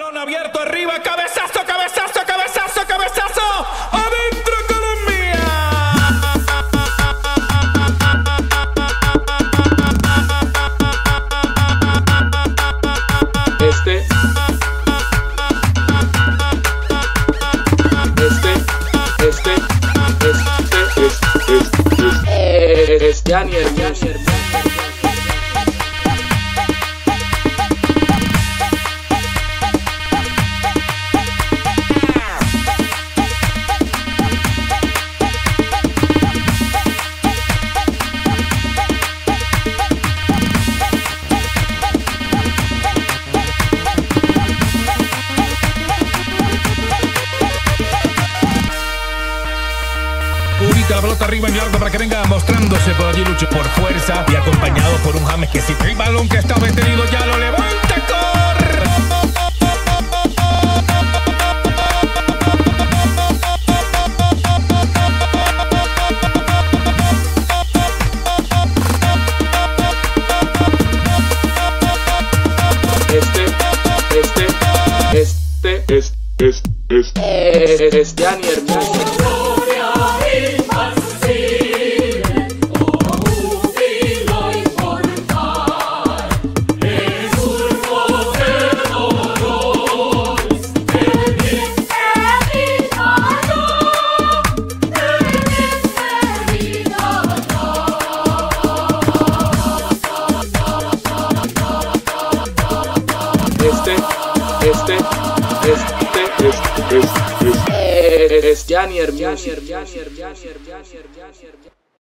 Balón abierto arriba, cabezazo, cabezazo, cabezazo, cabezazo. Adentro Colombia. Es Daniel Music. Ubita la pelota arriba en largo para que venga mostrándose por allí Lucho por fuerza y acompañado por un James que si el balón que estaba detenido ya lo levanta, corre. Es Daniel Music. Es Daniel Music.